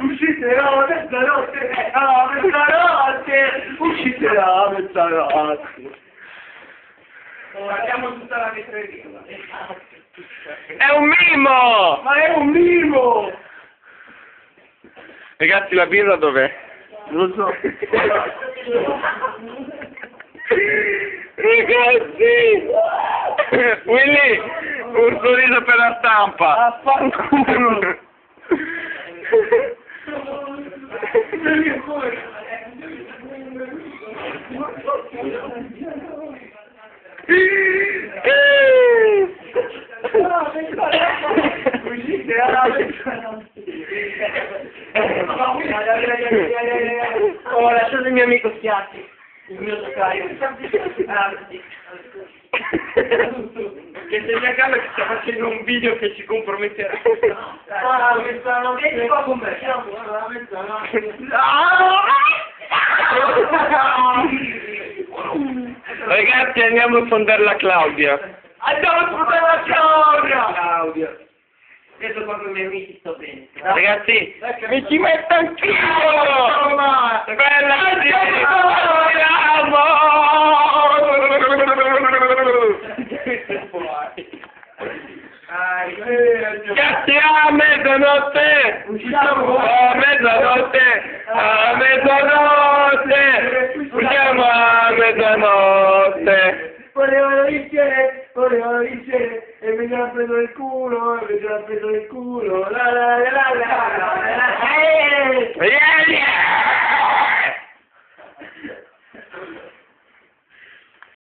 Usciterò a mezzanotte, a mezzanotte, usciterò a mezzanotte. Guardiamo tutta la vetreria. È un mimo! Ma è un mimo! Ragazzi, la birra dov'è? Non lo so. Ragazzi! Willy, un sorriso per la stampa! Affanculo! Ho lasciato il mio amico Schiatti, il mio tocaio. Che se mia casa che sta facendo un video che ci comprometterà. Vieni qua con me. Ragazzi, andiamo a fondare la Claudia. Andiamo a sfruttare la Claudia! Adesso qua con i miei amici sto bene. Ragazzi, mi ci metto anch'io! Bella Cazzi, a mezzanotte! Usciamo! A mezzanotte! A mezzanotte! Usciamo a mezzanotte! Volevano vincere, e mi hanno preso il culo, la la la la la la la la. Yeah, yeah!